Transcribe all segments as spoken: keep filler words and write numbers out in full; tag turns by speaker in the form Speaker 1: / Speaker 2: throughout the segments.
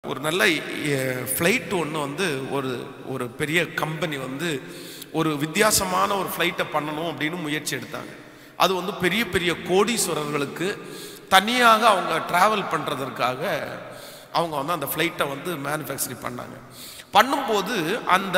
Speaker 1: ஒரு நல்ல ஃப்ளைட் ஒன்று வந்து ஒரு ஒரு பெரிய கம்பெனி வந்து ஒரு வித்தியாசமான ஒரு ஃப்ளைட்டை பண்ணணும் அப்படின்னு முயற்சி எடுத்தாங்க. அது வந்து பெரிய பெரிய கோடீஸ்வரர்களுக்கு தனியாக அவங்க ட்ராவல் பண்ணுறதற்காக அவங்க வந்து அந்த ஃப்ளைட்டை வந்து மேனுஃபேக்சரிங் பண்ணாங்க. பண்ணும்போது அந்த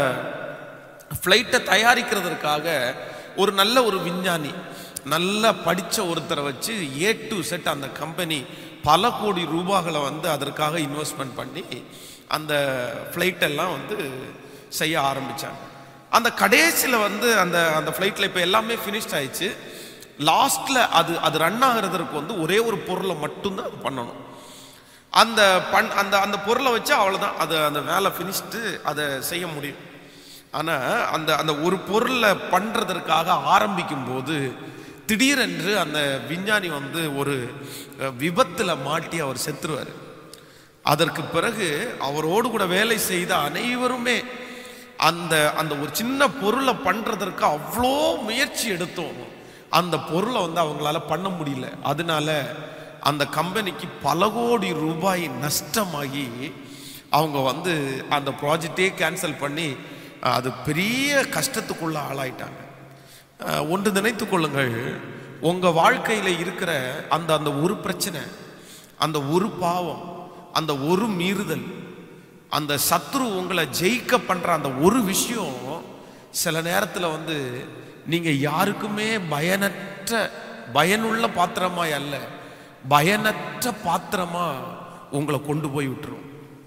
Speaker 1: ஃப்ளைட்டை தயாரிக்கிறதுக்காக ஒரு நல்ல ஒரு விஞ்ஞானி, நல்லா படித்த ஒருத்தரை வச்சு ஏ டு செட் அந்த கம்பெனி பல கோடி ரூபாய்களை வந்து அதற்காக இன்வெஸ்ட்மெண்ட் பண்ணி அந்த ஃப்ளைட்டெல்லாம் வந்து செய்ய ஆரம்பித்தாங்க. அந்த கடைசியில் வந்து அந்த அந்த ஃப்ளைட்டில் இப்போ எல்லாமே ஃபினிஷ்ட் ஆயிடுச்சு. லாஸ்ட்டில் அது அது ரன் ஆகிறதுக்கு வந்து ஒரே ஒரு பொருளை மட்டும்தான் அது பண்ணணும். அந்த பண் அந்த அந்த பொருளை வச்சு அவ்வளோதான், அது அந்த வேலை ஃபினிஷ்டு, அதை செய்ய முடியும். ஆனால் அந்த அந்த ஒரு பொருளை பண்ணுறதற்காக ஆரம்பிக்கும் போது திடீரென்று அந்த விஞ்ஞானி வந்து ஒரு விபத்தில் மாட்டி அவர் செத்துருவார். அதற்கு பிறகு அவரோடு கூட வேலை செய்த அனைவருமே அந்த அந்த ஒரு சின்ன பொருளை பண்ணுறதற்கு அவ்வளோ முயற்சி எடுத்தோம், அந்த பொருளை வந்து அவங்களால பண்ண முடியல. அதனால அந்த கம்பெனிக்கு பல கோடி ரூபாய் நஷ்டமாகி அவங்க வந்து அந்த ப்ராஜெக்டே கேன்சல் பண்ணி அது பெரிய கஷ்டத்துக்குள்ள ஆளாயிட்டாங்க. ஒன்று நினைத்து கொள்ளுங்கள், உங்கள் வாழ்க்கையில் இருக்கிற அந்த அந்த ஒரு பிரச்சனை, அந்த ஒரு பாவம், அந்த ஒரு மீறுதல், அந்த சத்ரு உங்களை ஜெயிக்க பண்ணுற அந்த ஒரு விஷயம் சில நேரத்தில் வந்து நீங்கள் யாருக்குமே பயனற்ற பயனுள்ள பாத்திரமாய் அல்ல, பயனற்ற பாத்திரமா உங்களை கொண்டு போய் விட்டுரும்.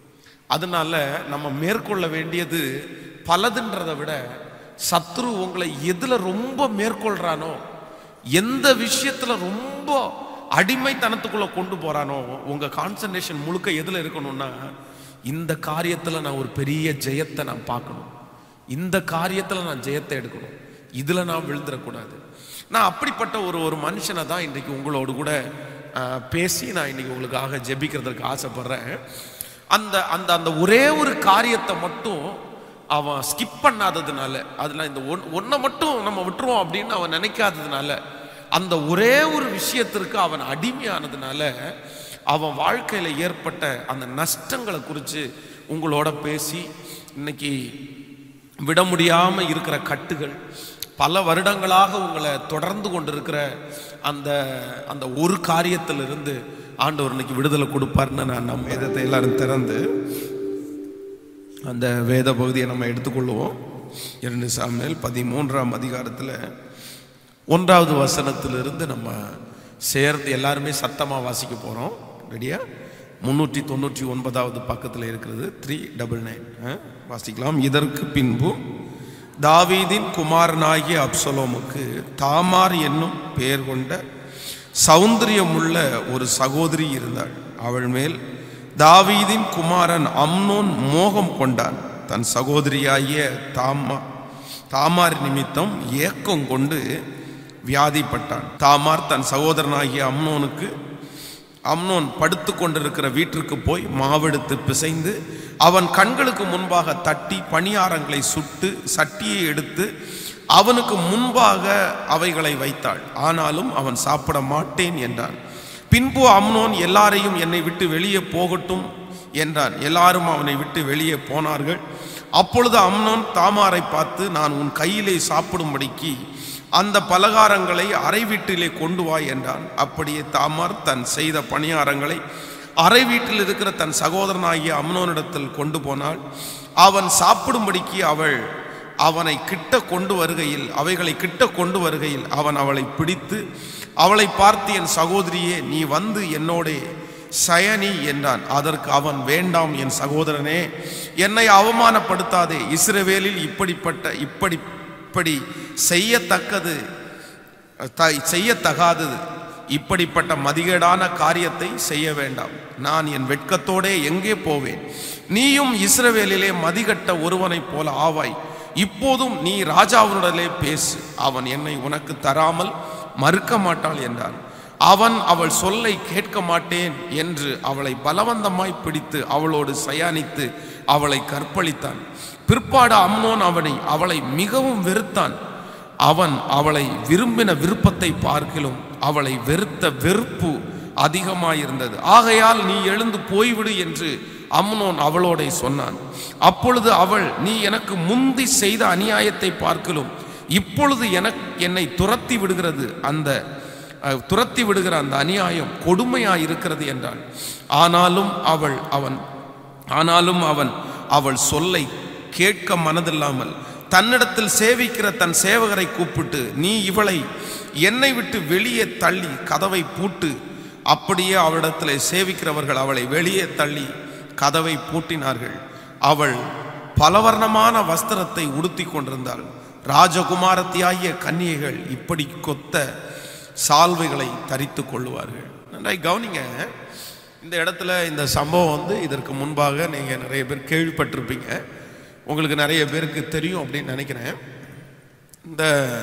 Speaker 1: அதனால நம்ம மேற்கொள்ள வேண்டியது பலதுன்றதை விட சத்ரு உங்களை எதுல ரொம்ப மேற்கொள்றானோ, எந்த விஷயத்துல ரொம்ப அடிமைத்தனத்துக்குள்ள கொண்டு போறானோ, உங்க கான்சன்ட்ரேஷன் முழுக்க எதுல இருக்கணும்னா, இந்த காரியத்துல நான் ஒரு பெரிய ஜெயத்தை நான் பார்க்கணும், இந்த காரியத்துல நான் ஜெயத்தை எடுக்கணும், இதுல நான் விழுந்துடக்கூடாது. நான் அப்படிப்பட்ட ஒரு ஒரு மனுஷனை தான் இன்றைக்கு உங்களோடு கூட பேசி நான் இன்னைக்கு உங்களுக்காக ஜெபிக்கிறதுக்கு ஆசைப்படுறேன். அந்த அந்த அந்த ஒரே ஒரு காரியத்தை மட்டும் அவன் ஸ்கிப் பண்ணாததுனால, அதில் இந்த ஒன் ஒன்றை மட்டும் நம்ம விட்டுருவோம் அப்படின்னு அவன் நினைக்காததுனால, அந்த ஒரே ஒரு விஷயத்திற்கு அவன் அடிமையானதுனால அவன் வாழ்க்கையில் ஏற்பட்ட அந்த நஷ்டங்களை குறித்து உங்களோட பேசி, இன்னைக்கு விட முடியாமல் இருக்கிற கட்டுகள், பல வருடங்களாக உங்களை தொடர்ந்து கொண்டிருக்கிற அந்த அந்த ஒரு காரியத்திலிருந்து ஆண்டவர் இன்னைக்கு விடுதலை கொடுப்பார்னு நான் நம்ம வேதத்தை எல்லாரும் திறந்து அந்த வேத பகுதியை நம்ம எடுத்துக்கொள்வோம். இரண்டு சாமுவேல் பதிமூன்றாம் அதிகாரத்தில் ஒன்றாவது வசனத்திலிருந்து நம்ம சேர்ந்து எல்லாருமே சத்தமாக வாசிக்க போகிறோம். ரெடியா? முன்னூற்றி தொண்ணூற்றி ஒன்பதாவது பக்கத்தில் இருக்கிறது, த்ரீ டபுள் நைன் வாசிக்கலாம். இதற்கு பின்பு தாவீதின் குமாரனாகிய அப்சலோமுக்கு தாமார் என்னும் பெயர் கொண்ட சௌந்தரியமுள்ள ஒரு சகோதரி இருந்தாள். அவள் மேல் தாவீதின் குமாரன் அம்னோன் மோகம் கொண்டான். தன் சகோதரியாகிய தாமா தாமார் நிமித்தம் ஏக்கம் கொண்டு வியாதிப்பட்டான். தாமார் தன் சகோதரனாகிய அம்னோனுக்கு அம்னோன் படுத்து கொண்டிருக்கிற வீட்டிற்கு போய் மாவெடுத்து பிசைந்து அவன் கண்களுக்கு முன்பாக தட்டி பணியாரங்களை சுட்டு சட்டியை எடுத்து அவனுக்கு முன்பாக அவைகளை வைத்தாள். ஆனாலும் அவன் சாப்பிட மாட்டேன் என்றான். பின்பு அம்னோன் எல்லாரையும் என்னை விட்டு வெளியே போகட்டும் என்றான். எல்லாரும் அவனை விட்டு வெளியே போனார்கள். அப்பொழுது அம்னோன் தாமாரை பார்த்து, நான் உன் கையிலே சாப்பிடும்படிக்கு அந்த பலகாரங்களை அறை வீட்டிலே கொண்டு வா என்றான். அப்படியே தாமார் தன் செய்த பணியாரங்களை அறை வீட்டில் இருக்கிற தன் சகோதரனாகிய அம்னோனிடத்தில் கொண்டு போனாள். அவன் சாப்பிடும்படிக்கு அவள் அவனை கிட்ட கொண்டு வருகையில் அவைகளை கிட்ட கொண்டு வருகையில் அவன் அவளை பிடித்து அவளை பார்த்து, என் சகோதரியே, நீ வந்து என்னோடே சயனி என்றான். அதற்கு அவன், வேண்டாம் என் சகோதரனே, என்னை அவமானப்படுத்தாதே. இஸ்ரவேலில் இப்படிப்பட்ட இப்படி இப்படி செய்யத்தக்கது செய்யத்தகாதது இப்படிப்பட்ட மதிகேடான காரியத்தை செய்ய வேண்டாம். நான் என் வெட்கத்தோடே எங்கே போவேன்? நீயும் இஸ்ரவேலிலே மதிகட்ட ஒருவனைப் போல ஆவாய். இப்போதும் நீ ராஜாவுடனே பேசு, அவன் என்னை உனக்கு தராமல் மறுக்க மாட்டாள் என்றான். அவன் அவள் சொல்லை கேட்க மாட்டேன் என்று அவளை பலவந்தமாய் பிடித்து அவளோடு சயானித்து அவளை கற்பழித்தான். பிற்பாடு அம்னோன் அவனை அவளை மிகவும் வெறுத்தான். அவன் அவளை விரும்பின விருப்பத்தை பார்க்கிலும் அவளை வெறுத்த வெறுப்பு அதிகமாயிருந்தது. ஆகையால் நீ எழுந்து போய்விடு என்று அம்னோன் அவளோட சொன்னான். அப்பொழுது அவள், நீ எனக்கு முந்தி செய்த அநியாயத்தை பார்க்கலும் இப்பொழுது எனக்கு என்னை துரத்தி விடுகிறது அந்த துரத்தி விடுகிற அந்த அநியாயம் கொடுமையாய் இருக்கிறது என்றாள். ஆனாலும் அவள் அவன் ஆனாலும் அவன் அவள் சொல்லை கேட்க மனதில்லாமல் தன்னிடத்தில் சேவிக்கிற தன் சேவகரை கூப்பிட்டு, நீ இவளை என்னை விட்டு வெளியே தள்ளி கதவை பூட்டு. அப்படியே அவளிடத்தில் சேவிக்கிறவர்கள் அவளை வெளியே தள்ளி கதவை பூட்டினார்கள். அவள் பலவர்ணமான வஸ்திரத்தை உடுத்தி கொண்டிருந்தாள். ராஜகுமாரத்தியாகிய கன்னிகைகள் இப்படி கொத்த சால்வைகளை தரித்து கொள்ளுவார்கள். நன்றாய் கவனிங்க. இந்த இடத்துல இந்த சம்பவம் வந்து இதற்கு முன்பாக நீங்கள் நிறைய பேர் கேள்விப்பட்டிருப்பீங்க, உங்களுக்கு நிறைய பேருக்கு தெரியும் அப்படின்னு நினைக்கிறேன். இந்த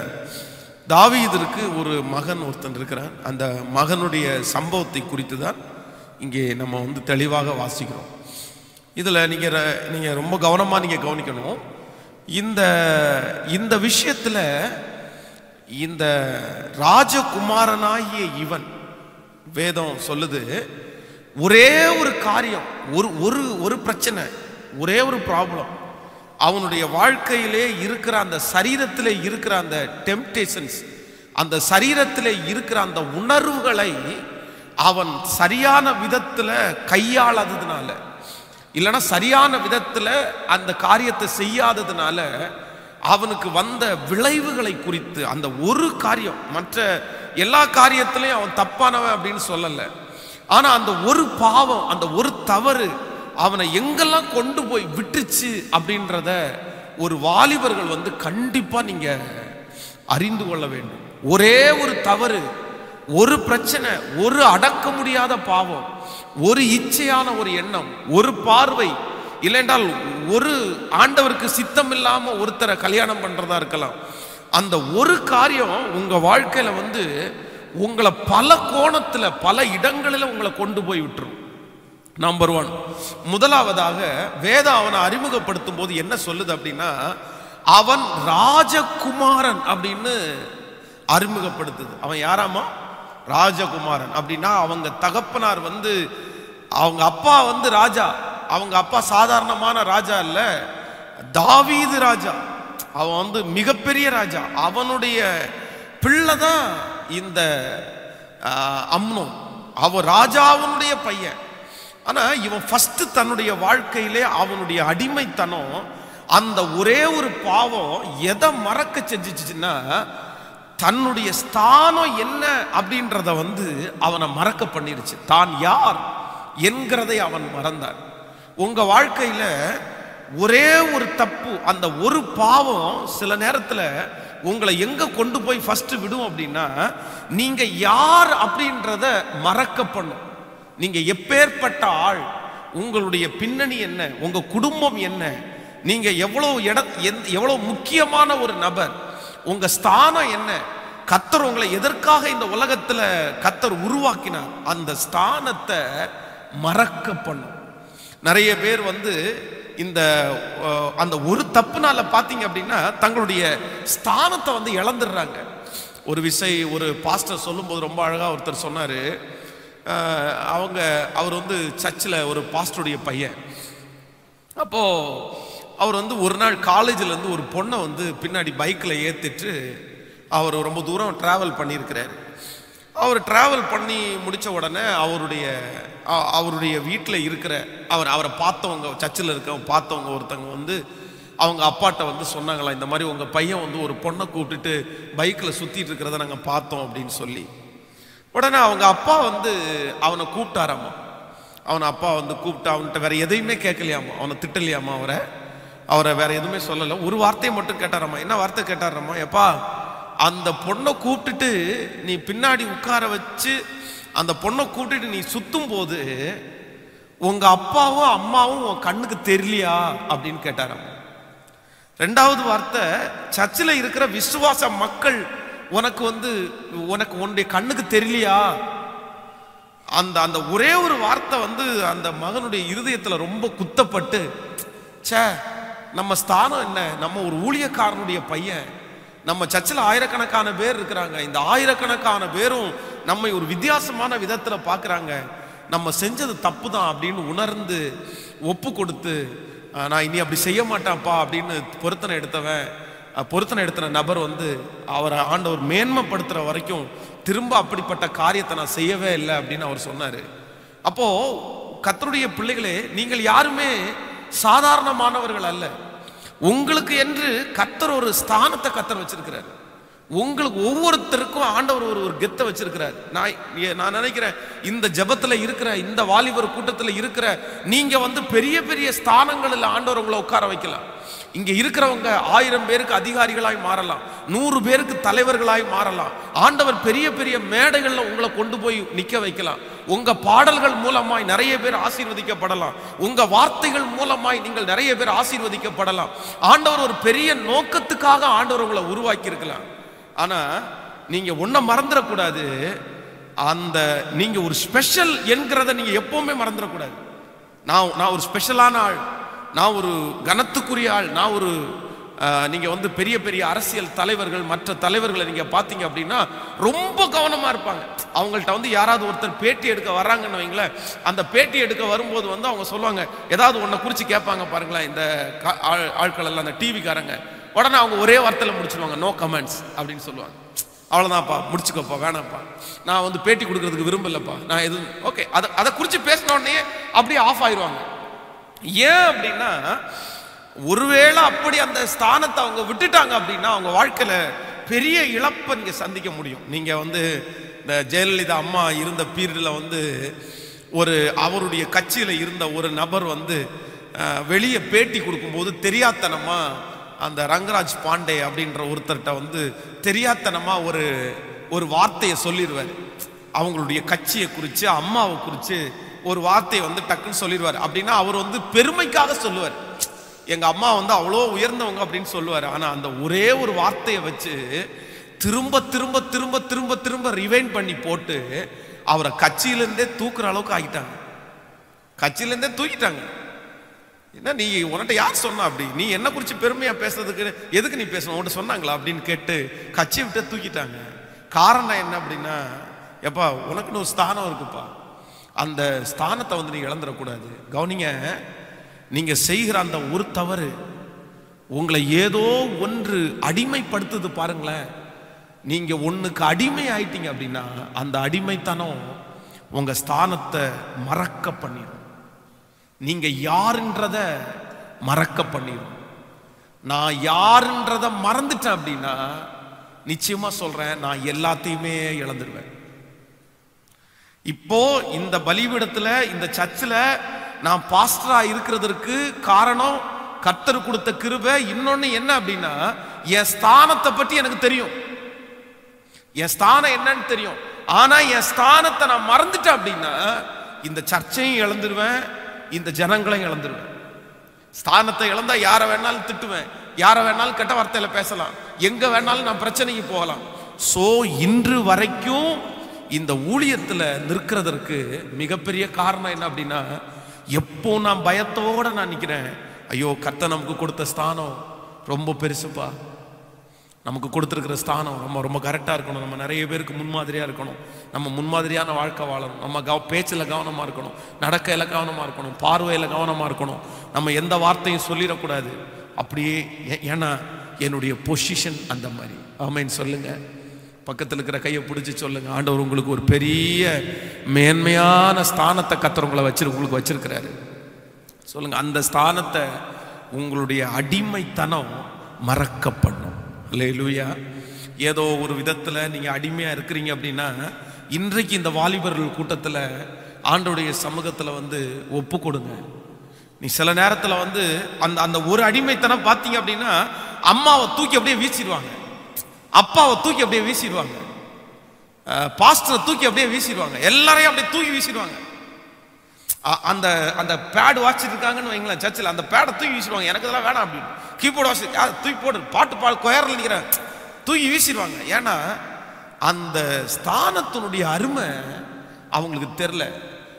Speaker 1: தாவீதுக்கு ஒரு மகன் ஒருத்தன் இருக்கிறான். அந்த மகனுடைய சம்பவத்தை குறித்து தான் இங்கே நம்ம வந்து தெளிவாக வாசிக்கிறோம். இதில் நீங்கள் நீங்கள் ரொம்ப கவனமாக நீங்கள் கவனிக்கணும். இந்த இந்த விஷயத்தில் இந்த ராஜகுமாரனாகிய இவன், வேதம் சொல்லுது, ஒரே ஒரு காரியம், ஒரு ஒரு ஒரு பிரச்சனை, ஒரே ஒரு ப்ராப்ளம், அவனுடைய வாழ்க்கையிலே இருக்கிற அந்த சரீரத்திலே இருக்கிற அந்த டெம்ப்டேஷன்ஸ், அந்த சரீரத்திலே இருக்கிற அந்த உணர்வுகளை அவன் சரியான விதத்தில் கையாளாததுனால, இல்லைன்னா சரியான விதத்தில் அந்த காரியத்தை செய்யாததுனால அவனுக்கு வந்த விளைவுகளை குறித்து அந்த ஒரு காரியம், மற்ற எல்லா காரியத்திலையும் அவன் தப்பானவன் அப்படின்னு சொல்லலை, ஆனால் அந்த ஒரு பாவம், அந்த ஒரு தவறு அவனை எங்கெல்லாம் கொண்டு போய் விட்டுச்சு அப்படின்றத ஒரு வாலிபர்கள் வந்து கண்டிப்பா நீங்க அறிந்து கொள்ள வேண்டும். ஒரே ஒரு தவறு, ஒரு பிரச்சனை, ஒரு அடக்க முடியாத பாவம், ஒரு இச்சையான ஒரு எண்ணம், ஒரு பார்வை, இல்லைன்றால் ஒரு ஆண்டவருக்கு சித்தம் இல்லாம ஒருத்தரை கல்யாணம் பண்றதா இருக்கலாம். அந்த ஒரு காரியம் உங்க வாழ்க்கையில வந்து உங்களை பல கோணத்துல பல இடங்களில் உங்களை கொண்டு போய் விட்டுரும். நம்பர் ஒன், முதலாவதாக வேதம் அவனை அறிமுகப்படுத்தும் போது என்ன சொல்லுது அப்படின்னா, அவன் ராஜகுமாரன் அப்படின்னு அறிமுகப்படுத்துது. அவன் யாராமா? ராஜகுமாரன். அப்படின்னா அவங்க தகப்பனார் வந்து, அவங்க அப்பா வந்து ராஜா, அவங்க அப்பா சாதாரணமான ராஜா இல்ல, தாவீது ராஜா. அவன் வந்து மிகப்பெரிய ராஜா. அவனுடைய பிள்ளை தான் இந்த அம்னோன். அவன் ராஜாவுடைய பையன். ஆனா இவன் ஃபர்ஸ்ட் தன்னுடைய வாழ்க்கையிலே அவனுடைய அடிமைத்தனம், அந்த ஒரே ஒரு பாவம் எதை மறக்க செஞ்சிச்சுன்னா, தன்னுடைய ஸ்தானம் என்ன அப்படின்றத வந்து அவனை மறக்க பண்ணிருச்சு. தான் யார் என்கிறதை அவன் மறந்தான். உங்க வாழ்க்கையில ஒரே ஒரு தப்பு, அந்த ஒரு பாவம் சில நேரத்துல உங்களை எங்க கொண்டு போய் ஃபர்ஸ்ட் விடும் அப்படின்னா, நீங்க யார் அப்படின்றத மறக்க பண்ணும். நீங்க எப்பேற்பட்ட ஆள், உங்களுடைய பின்னணி என்ன, உங்க குடும்பம் என்ன, நீங்க எவ்வளவு இட எவ்வளவு முக்கியமான ஒரு நபர், உங்க ஸ்தானம் என்ன, கர்த்தர் உங்களை எதற்காக இந்த உலகத்துல கர்த்தர் உருவாக்கினார், அந்த ஸ்தானத்தை மறக்க பண்ணும். நிறைய பேர் வந்து இந்த அந்த ஒரு தப்புனால பாத்தீங்க அப்படின்னா தங்களுடைய ஸ்தானத்தை வந்து இழந்துடுறாங்க. ஒரு விஷயம் ஒரு பாஸ்டர் சொல்லும்போது ரொம்ப அழகா ஒருத்தர் சொன்னாரு. அவங்க அவர் வந்து சர்ச்சில் ஒரு பாஸ்டருடைய பையன். அப்போ அவர் வந்து ஒரு நாள் காலேஜில் இருந்து ஒரு பொண்ணை வந்து பின்னாடி பைக்கில் ஏற்றிட்டு அவர் ரொம்ப தூரம் டிராவல் பண்ணியிருக்கிறார். அவர் டிராவல் பண்ணி முடித்த உடனே அவருடைய அவருடைய வீட்டில் இருக்கிற அவர் அவரை பார்த்தவங்க, சர்ச்சில் இருக்கவங்க பார்த்தவங்க ஒருத்தவங்க வந்து அவங்க அப்பாட்ட வந்து சொன்னாங்களா, இந்த மாதிரி உங்கள் பையன் வந்து ஒரு பொண்ணை கூப்பிட்டுட்டு பைக்கில் சுற்றிட்டு இருக்கிறத நாங்கள் பார்த்தோம் அப்படின்னு சொல்லி. உடனே அவங்க அப்பா வந்து அவனை கூப்பிட்டாராமா. அவனை அப்பா வந்து கூப்பிட்டு அவன்கிட்ட வேற எதையுமே கேட்கலையாமா, அவனை திட்டலையாமா, அவரை அவரை வேற எதுவுமே சொல்லலை, ஒரு வார்த்தையை மட்டும் கேட்டாராமா. என்ன வார்த்தை கேட்டாராமா? எப்பா, அந்த பொண்ணை கூப்பிட்டுட்டு நீ பின்னாடி உட்கார வச்சு அந்த பொண்ணை கூப்பிட்டுட்டு நீ சுத்தும் போது உங்க அப்பாவும் அம்மாவும் உன் கண்ணுக்கு தெரியலையா அப்படின்னு கேட்டாராமா. ரெண்டாவது வார்த்தை, சர்ச்சில் இருக்கிற விசுவாச மக்கள் உனக்கு வந்து உனக்கு உன்னுடைய கண்ணுக்கு தெரியலையா? அந்த அந்த ஒரே ஒரு வார்த்தை வந்து அந்த மகனுடைய இருதயத்துல ரொம்ப குத்தப்பட்டு, சே நம்ம ஸ்தானம் என்ன, நம்ம ஒரு ஊழியக்காரனுடைய பையன், நம்ம சர்ச்சில் ஆயிரக்கணக்கான பேர் இருக்கிறாங்க, இந்த ஆயிரக்கணக்கான பேரும் நம்மை ஒரு வித்தியாசமான விதத்துல பாக்குறாங்க, நம்ம செஞ்சது தப்பு தான் அப்படின்னு உணர்ந்து ஒப்பு கொடுத்து நான் இனி அப்படி செய்ய மாட்டேன்ப்பா அப்படின்னு பொருத்தனை எடுத்தவன் பொருத்தனை எடுத்துன நபர் வந்து அவரை ஆண்டவர் மேன்மைப்படுத்துற வரைக்கும் திரும்ப அப்படிப்பட்ட காரியத்தை நான் செய்யவே இல்லை அப்படின்னு அவர் சொன்னாரு. அப்போ கர்த்தருடைய பிள்ளைகளே, நீங்கள் யாருமே சாதாரணமானவர்கள் அல்ல. உங்களுக்கு என்று கர்த்தர் ஒரு ஸ்தானத்தை கர்த்தர் வச்சிருக்கிறார். உங்களுக்கு ஒவ்வொருத்தருக்கும் ஆண்டவர் ஒரு ஒரு கெத்தை வச்சிருக்கிறார். நான் நான் நினைக்கிறேன் இந்த ஜெபத்துல இருக்கிற இந்த வாலிபர் கூட்டத்துல இருக்கிற நீங்க வந்து பெரிய பெரிய ஸ்தானங்களில் ஆண்டவர் உங்களை உட்கார வைக்கலாம். இங்க இருக்கிறவங்க ஆயிரம் பேருக்கு அதிகாரிகளாய் மாறலாம், நூறு பேருக்கு தலைவர்களாய் மாறலாம். ஆண்டவர் பெரிய பெரிய மேடைகள்ல உங்களை கொண்டு போய் நிக்க வைக்கலாம். உங்க பாடல்கள் மூலமாய் நிறைய பேர் ஆசீர்வதிக்கப்படலாம். உங்க வார்த்தைகள் மூலமாய் நீங்கள் நிறைய பேர் ஆசீர்வதிக்கப்படலாம். ஆண்டவர் ஒரு பெரிய நோக்கத்துக்காக ஆண்டவர் உங்களை உருவாக்கி இருக்கலாம். ஆனா நீங்க ஒன்ன மறந்துடக்கூடாது, அந்த நீங்க ஒரு ஸ்பெஷல் என்கிறத நீங்க எப்பவுமே மறந்துடக்கூடாது. நான் நான் ஒரு ஸ்பெஷலான ஆள், நான் ஒரு கனத்துக்குரிய ஆள், நான் ஒரு நீங்க வந்து பெரிய பெரிய அரசியல் தலைவர்கள் மற்ற தலைவர்களை நீங்க பாத்தீங்க அப்படின்னா ரொம்ப கவனமா இருப்பாங்க. அவங்கள்ட்ட வந்து யாராவது ஒருத்தர் பேட்டி எடுக்க வர்றாங்கன்னு வைங்களேன், அந்த பேட்டி எடுக்க வரும்போது வந்து அவங்க சொல்லுவாங்க, ஏதாவது ஒன்றை குறித்து கேட்பாங்க பாருங்களேன். இந்த ஆட்கள் எல்லாம் அந்த டிவிக்காரங்க உடனே அவங்க ஒரே வார்த்தையில் முடிச்சிருவாங்க, நோ கமெண்ட்ஸ் அப்படின்னு சொல்லுவாங்க. அவ்வளோதான்ப்பா, முடிச்சுக்கப்பா, வேணாம்ப்பா, நான் வந்து பேட்டி கொடுக்கறதுக்கு விரும்பலப்பா, நான் எதுவும் ஓகே. அதை அதை குறித்து பேசின உடனே அப்படியே ஆஃப் ஆயிடுவாங்க. ஏன் அப்படின்னா, ஒருவேளை அப்படி அந்த ஸ்தானத்தை அவங்க விட்டுட்டாங்க அப்படின்னா அவங்க வாழ்க்கையில பெரிய இழப்பை நீங்க சந்திக்க முடியும். நீங்க வந்து இந்த ஜெயலலிதா அம்மா இருந்த பீரியட்ல வந்து ஒரு அவருடைய கட்சியில இருந்த ஒரு நபர் வந்து வெளியே பேட்டி கொடுக்கும்போது தெரியாத்தனமா அந்த ரங்கராஜ் பாண்டே அப்படின்ற ஒருத்தர்கிட்ட வந்து தெரியாத்தனமா ஒரு ஒரு வார்த்தையை சொல்லிடுவார். அவங்களுடைய கட்சியை குறித்து அம்மாவை குறித்து ஒரு வார்த்தையை வந்து டக்குன்னு சொல்லிடுவார். அப்படின்னா அவர் வந்து பெருமைக்காக சொல்லுவார், எங்க அம்மா வந்து அவ்வளோ உயர்ந்தவங்க அப்படின்னு சொல்லுவார். ஆனா அந்த ஒரே ஒரு வார்த்தையை வச்சு திரும்ப திரும்ப திரும்ப திரும்ப திரும்ப ரிவைண்ட் பண்ணி போட்டு அவரை கட்சியிலேருந்தே தூக்குற அளவுக்கு ஆகிட்டாங்க. கட்சியிலேருந்தே தூக்கிட்டாங்க. என்ன நீ உன்கிட்ட யார் சொன்னா அப்படி, நீ என்ன குறித்து பெருமையா பேசுறதுக்கு எதுக்கு நீ பேசணும், உன்கிட்ட சொன்னாங்களா அப்படின்னு கேட்டு கட்சியை விட்டு தூக்கிட்டாங்க. காரணம் என்ன அப்படின்னா, எப்பா உனக்குன்னு ஒரு ஸ்தானம் இருக்குப்பா, அந்த ஸ்தானத்தை வந்து நீங்க இழந்துடக்கூடாது. கவனிங்க, நீங்க செய்கிற அந்த ஒரு தவறு உங்களை ஏதோ ஒன்று அடிமைப்படுத்துது பாருங்களேன். நீங்க ஒண்ணுக்கு அடிமை ஆயிட்டீங்க அப்படின்னா அந்த அடிமைத்தனம் உங்க ஸ்தானத்தை மறக்க பண்ணிடும். நீங்க யாருன்றத மறக்க பண்ணிடும். நான் யாருன்றத மறந்துட்டேன் அப்படின்னா நிச்சயமா சொல்றேன், நான் எல்லாத்தையுமே இழந்துடுவேன். இப்போ இந்த பலிபீடத்துல இந்த சர்ச்சில் நான் பாஸ்டரா இருக்கிறதற்கு காரணம் கர்த்தர் கொடுத்த கிருபை. இன்னொன்னு என்ன அப்படின்னா, என் ஸ்தானத்தை பற்றி எனக்கு தெரியும், என் ஸ்தானம் என்னன்னு தெரியும். ஆனா என் ஸ்தானத்தை நான் மறந்துட்டேன் அப்படின்னா இந்த சர்ச்சையும் இழந்துருவேன், இந்த ஜனங்களையும் இழந்துருவேன். ஸ்தானத்தை இழந்தா யாரை வேணாலும் திட்டுவேன், யாரை வேணாலும் கெட்ட வார்த்தையில பேசலாம், எங்க வேணாலும் நான் பிரச்சனைக்கு போகலாம். சோ இன்று வரைக்கும் இந்த ஊழியத்துல நிற்கிறதற்கு மிகப்பெரிய காரணம் என்ன அப்படின்னா, எப்போ நான் பயத்தோட நான் நிற்கிறேன், ஐயோ கர்த்தர் நமக்கு கொடுத்த ஸ்தானம் ரொம்ப பெருசுப்பா, நமக்கு கொடுத்துருக்கிற ஸ்தானம் நம்ம ரொம்ப கரெக்டாக இருக்கணும், நம்ம நிறைய பேருக்கு முன்மாதிரியாக இருக்கணும், நம்ம முன்மாதிரியான வாழ்க்கை வாழணும், நம்ம கவ பேச்சில் கவனமாக இருக்கணும், நடக்கையில் கவனமாக இருக்கணும், பார்வையில் கவனமாக இருக்கணும், நம்ம எந்த வார்த்தையும் சொல்லிடக்கூடாது. அப்படியே ஏன்னா என்னுடைய பொசிஷன் அந்த மாதிரி. ஆமேன்னு சொல்லுங்க, பக்கத்தில் இருக்கிற கையை பிடிச்சி சொல்லுங்க, ஆண்டவர் உங்களுக்கு ஒரு பெரிய மேன்மையான ஸ்தானத்தை கர்த்தர் உங்களை வச்சிரு உங்களுக்கு வச்சிருக்கிறாரு. சொல்லுங்க, அந்த ஸ்தானத்தை உங்களுடைய அடிமைத்தனம் மறக்க பண்ணும். அல்லேலூயா. ஏதோ ஒரு விதத்தில் நீங்கள் அடிமையாக இருக்கிறீங்க அப்படின்னா இன்றைக்கு இந்த வாலிபர்கள் கூட்டத்தில் ஆண்டவருடைய சமூகத்தில் வந்து ஒப்பு கொடுங்க. நீ சில நேரத்தில் வந்து அந்த அந்த ஒரு அடிமைத்தனம் பார்த்தீங்க அப்படின்னா அம்மாவை தூக்கி அப்படியே வீசிடுவாங்க, அப்பாவை தூக்கி அப்படியே வீசிடுவாங்க, பாஸ்டரை தூக்கி அப்படியே வீசிடுவாங்க, எல்லாரையும் அப்படியே தூக்கி வீசிடுவாங்க. அந்த அந்த பேட் வாசிச்சிருக்காங்கன்னு வைங்களேன் சர்ச்சில், அந்த பேடை தூக்கி வீசிடுவாங்க, எனக்கு இதெல்லாம் வேணாம் அப்படின்னு. கீபோர்டு வாசி தூக்கி போடு, பாட்டு பாடு கொயரில் நிற்கிறேன் தூக்கி வீசிடுவாங்க. ஏன்னா அந்த ஸ்தானத்தினுடைய அருமை அவங்களுக்கு தெரில.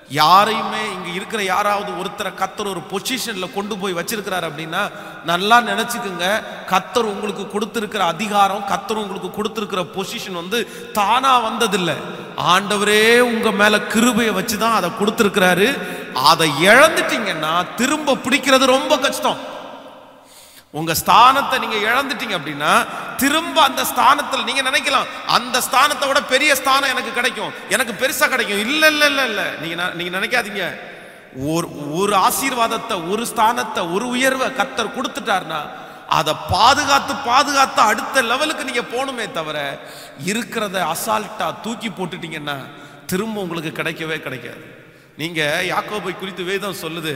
Speaker 1: யாரையுமே இங்க இருக்கிற யாராவது ஒருத்தரை கர்த்தர் ஒரு பொசிஷன்ல கொண்டு போய் வச்சிருக்கிறார் அப்படின்னா நல்லா நினைச்சுக்குங்க, கர்த்தர் உங்களுக்கு கொடுத்திருக்கிற அதிகாரம், கர்த்தர் உங்களுக்கு கொடுத்திருக்கிற பொசிஷன் வந்து தானா வந்ததில்லை. ஆண்டவரே உங்க மேல கிருபையை வச்சுதான் அதை கொடுத்திருக்கிறாரு. அதை இழந்துட்டீங்கன்னா திரும்ப பிடிக்கிறது ரொம்ப கஷ்டம். உங்க ஸ்தானத்தை நீங்க இழந்துட்டீங்க அப்படின்னா திரும்ப அந்த ஸ்தானத்தில் நீங்க நினைக்கலாம், அந்த ஸ்தானத்தை விட பெரிய ஸ்தானம் எனக்கு கிடைக்கும், எனக்கு பெருசா கிடைக்கும். இல்ல இல்ல இல்ல இல்ல நீங்க நீங்க நினைக்காதீங்க. ஒரு ஒரு ஆசீர்வாதத்தை, ஒரு ஸ்தானத்தை, ஒரு உயர்வை கர்த்தர் கொடுத்துட்டாருன்னா அதை பாதுகாத்து பாதுகாத்து அடுத்த லெவலுக்கு நீங்க போகணுமே தவிர இருக்கிறத அசால்ட்டா தூக்கி போட்டுட்டீங்கன்னா திரும்ப உங்களுக்கு கிடைக்கவே கிடைக்காது. நீங்க யாக்கோபை குறித்து வேதம் சொல்லுது,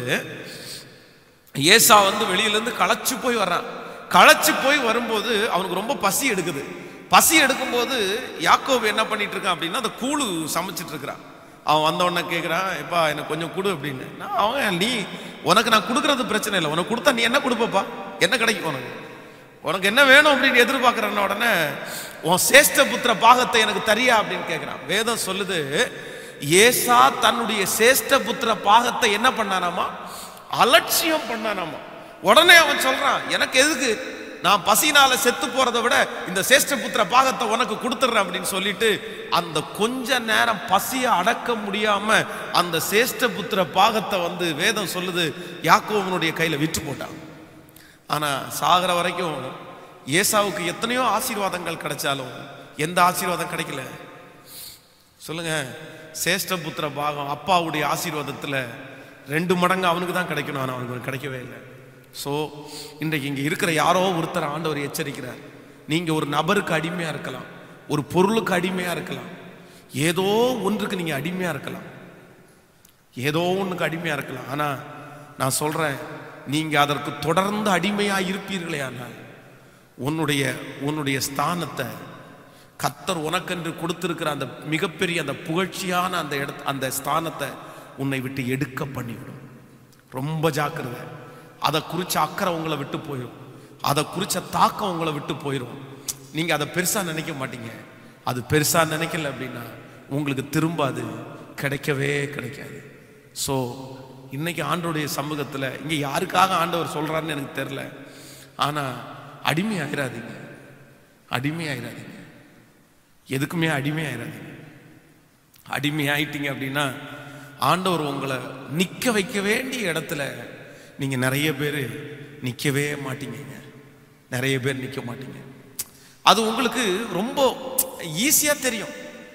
Speaker 1: ஏசா வந்து வெளியிலேருந்து களைச்சு போய் வர்றான். களைச்சு போய் வரும்போது அவனுக்கு ரொம்ப பசி எடுக்குது. பசி எடுக்கும்போது யாக்கோபு என்ன பண்ணிட்டு இருக்கான் அப்படின்னா அந்த கூழு சமைச்சிட்டு இருக்கிறான். அவன் வந்தவொடனே கேட்குறான், எப்பா எனக்கு கொஞ்சம் கொடு அப்படின்னு. நான் அவன், நீ உனக்கு நான் கொடுக்கறது பிரச்சனை இல்லை, உனக்கு கொடுத்தா நீ என்ன கொடுப்பப்பா, என்ன கிடைக்கும் உனக்கு, உனக்கு என்ன வேணும் அப்படின்னு எதிர்பார்க்குறேன்ன உடனே உன் சேஷ்ட புத்திர பாகத்தை எனக்கு தரியா அப்படின்னு கேட்குறான். வேதம் சொல்லுது, ஏசா தன்னுடைய சேஷ்ட புத்திர பாகத்தை என்ன பண்ணானாமா, அலட்சியம் பண்ணானாமா. உடனே அவன் சொல்றான், எனக்கு எதுக்கு, நான் பசினால செத்து போறதை விட இந்த சேஷ்ட புத்திர பாகத்தை உனக்கு கொடுத்துட்றேன் அப்படின்னு சொல்லிட்டு அந்த கொஞ்ச நேரம் பசியை அடக்க முடியாம அந்த சேஷ்ட புத்திர பாகத்தை வந்து வேதம் சொல்லுது யாக்கோபனுடைய கையில விற்று போட்டான். ஆனா சாகிற வரைக்கும் ஏசாவுக்கு எத்தனையோ ஆசீர்வாதங்கள் கிடைச்சாலும் எந்த ஆசீர்வாதம் கிடைக்கல சொல்லுங்க. சேஷ்ட புத்திர பாகம் அப்பாவுடைய ஆசீர்வாதத்துல ரெண்டு மடங்கு அவனுக்கு தான் கிடைக்கணும், ஆனால் அவனுக்கு கிடைக்கவே இல்லை. ஸோ இன்றைக்கு இங்கே இருக்கிற யாரோ ஒருத்தர் ஆண்டவர் எச்சரிக்கிறார். நீங்கள் ஒரு நபருக்கு அடிமையாக இருக்கலாம், ஒரு பொருளுக்கு அடிமையாக இருக்கலாம், ஏதோ ஒன்றுக்கு நீங்கள் அடிமையாக இருக்கலாம், ஏதோ ஒன்றுக்கு அடிமையாக இருக்கலாம். ஆனால் நான் சொல்கிறேன், நீங்கள் அதற்கு தொடர்ந்து அடிமையாக இருப்பீர்களே ஆனால் உன்னுடைய உன்னுடைய ஸ்தானத்தை கர்த்தர் உனக்கென்று கொடுத்திருக்கிற அந்த மிகப்பெரிய அந்த புகழ்ச்சியான அந்த இடத்து அந்த ஸ்தானத்தை உன்னை விட்டு எடுக்க பண்ணிவிடும். ரொம்ப ஜாக்கிரதை. அதை குறித்த அக்கறை உங்களை விட்டு போயிடும், அதை குறித்த தாக்கம் உங்களை விட்டு போயிடும். நீங்கள் அதை பெருசாக நினைக்க மாட்டீங்க. அது பெருசாக நினைக்கல அப்படின்னா உங்களுக்கு திரும்ப அது கிடைக்கவே கிடைக்காது. ஸோ இன்னைக்கு ஆண்டவருடைய சமூகத்தில் இங்கே யாருக்காக ஆண்டவர் சொல்கிறாருன்னு எனக்கு தெரில, ஆனால் அடிமை ஆயிடாதீங்க, அடிமை ஆயிடாதீங்க, எதுக்குமே அடிமை ஆயிடாதீங்க. அடிமை ஆயிட்டீங்க அப்படின்னா ஆண்டவர் உங்களை நிற்க வைக்க வேண்டிய இடத்துல நீங்கள் நிறைய பேர் நிற்கவே மாட்டீங்க, நிறைய பேர் நிற்க மாட்டீங்க. அது உங்களுக்கு ரொம்ப ஈஸியாக தெரியும்.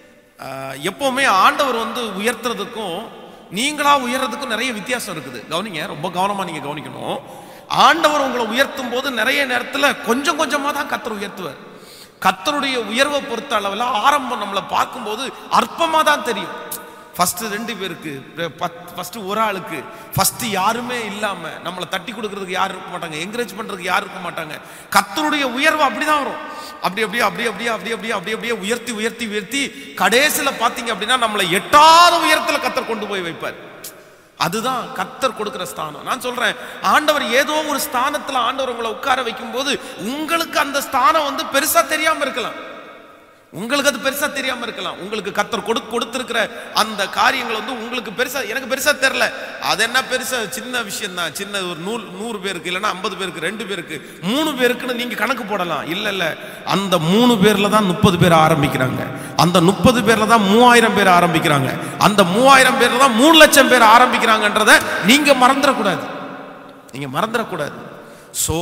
Speaker 1: எப்போவுமே ஆண்டவர் வந்து உயர்த்துறதுக்கும் நீங்களாக உயர்றதுக்கும் நிறைய வித்தியாசம் இருக்குது. கவனிங்க, ரொம்ப கவனமாக நீங்கள் கவனிக்கணும். ஆண்டவர் உங்களை உயர்த்தும் போது நிறைய நேரத்தில் கொஞ்சம் கொஞ்சமாக தான் கர்த்தர் உயர்த்துவார். கர்த்தருடைய உயர்வை பொறுத்த அளவில் ஆரம்பம் நம்மளை பார்க்கும்போது அற்பமாக தான் தெரியும். ஃபஸ்ட்டு ரெண்டு பேருக்கு, ஃபஸ்ட்டு ஒரு ஆளுக்கு, ஃபஸ்ட்டு யாருமே இல்லாமல் நம்மளை தட்டி கொடுக்கறதுக்கு யாரும் இருக்க மாட்டாங்க, என்கரேஜ் பண்ணுறதுக்கு யாரும் இருக்க மாட்டாங்க. கர்த்தருடைய உயர்வு அப்படி தான் வரும். அப்படி அப்படியே அப்படியே அப்படியே அப்படியே அப்படியே அப்படியே அப்படியே உயர்த்தி உயர்த்தி உயர்த்தி கடைசியில் பார்த்தீங்க அப்படின்னா நம்மளை எட்டாத உயரத்தில் கர்த்தர் கொண்டு போய் வைப்பார். அதுதான் கர்த்தர் கொடுக்கிற ஸ்தானம். நான் சொல்றேன், ஆண்டவர் ஏதோ ஒரு ஸ்தானத்தில் ஆண்டவர் உங்களை உட்கார வைக்கும் போது உங்களுக்கு அந்த ஸ்தானம் வந்து பெருசா தெரியாம இருக்கலாம், உங்களுக்கு அது பெருசா தெரியாம இருக்கலாம். உங்களுக்கு கர்த்தர் கொடு கொடுத்திருக்கிற அந்த காரியங்கள் வந்து உங்களுக்கு பெருசா, எனக்கு பெருசா தெரியல, அது என்ன பெருசா, சின்ன விஷயம் தான், சின்ன ஒரு நூறு நூறு பேருக்கு இல்லைன்னா ஐம்பது பேருக்கு, ரெண்டு பேருக்கு, மூணு பேருக்குன்னு நீங்க கணக்கு போடலாம். இல்ல இல்ல, அந்த மூணு பேர்ல தான் முப்பது பேர் ஆரம்பிக்கிறாங்க, அந்த முப்பது பேர்ல தான் மூவாயிரம் பேர் ஆரம்பிக்கிறாங்க, அந்த மூவாயிரம் பேர்ல தான் மூணு லட்சம் பேர் ஆரம்பிக்கிறாங்கன்றத நீங்க மறந்துடக்கூடாது, நீங்க மறந்துடக்கூடாது. சோ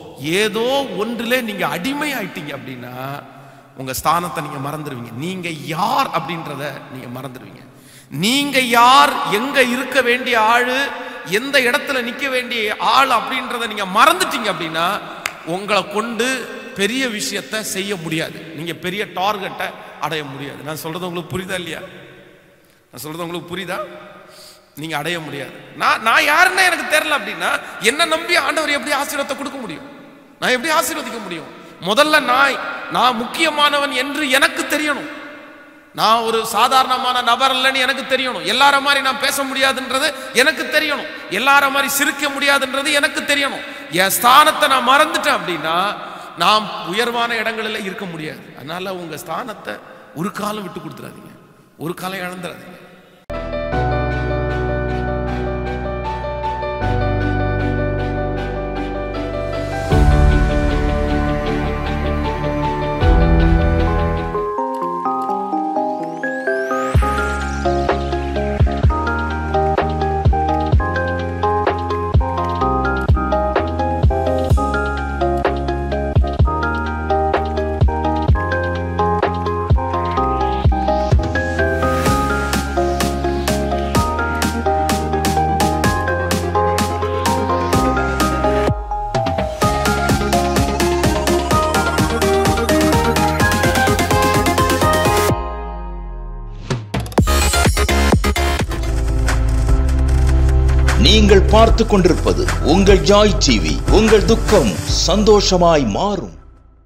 Speaker 1: ஏதோ ஒன்றிலே நீங்க அடிமை ஆயிட்டீங்க அப்படின்னா உங்க ஸ்தானத்தை நீங்க மறந்துடுவீங்க. நீங்க யார் அப்படின்றத நீங்க மறந்துடுவீங்க. நீங்க யார், எங்க இருக்க வேண்டிய ஆளு, எந்த இடத்துல நிக்க வேண்டிய ஆள் அப்படின்றத நீங்க மறந்துட்டீங்க அப்படின்னா உங்களை கொண்டு பெரிய விஷயத்தை செய்ய முடியாது, நீங்க பெரிய டார்கெட்டை அடைய முடியாது. நான் சொல்றது உங்களுக்கு புரியுதா இல்லையா? நான் சொல்றது உங்களுக்கு புரியுதா? நீங்க அடைய முடியாது. நான் நான் யாருன்னா எனக்கு தெரியல அப்படின்னா என்ன நம்பி ஆண்டவர் எப்படி ஆசீர்வாதத்தை கொடுக்க முடியும்? நான் எப்படி ஆசீர்வதிக்க முடியும்? முதல்ல நான் நான் முக்கியமானவன் என்று எனக்கு தெரியணும். நான் ஒரு சாதாரணமான நபர் இல்லைன்னு எனக்கு தெரியணும். எல்லார மாதிரி நான் பேச முடியாதுன்றது எனக்கு தெரியணும். எல்லார மாதிரி சிரிக்க முடியாதுன்றது எனக்கு தெரியணும். என் ஸ்தானத்தை நான் மறந்துட்டேன் அப்படின்னா நாம் உயர்வான இடங்களில் இருக்க முடியாது. அதனால உங்க ஸ்தானத்தை ஒரு காலம் விட்டு கொடுத்துறாதீங்க, ஒரு காலம் இழந்துடாதீங்க.
Speaker 2: நீங்கள் பார்த்து கொண்டிருப்பது உங்கள் ஜாய் டிவி. உங்கள் துக்கம் சந்தோஷமாய் மாறும்.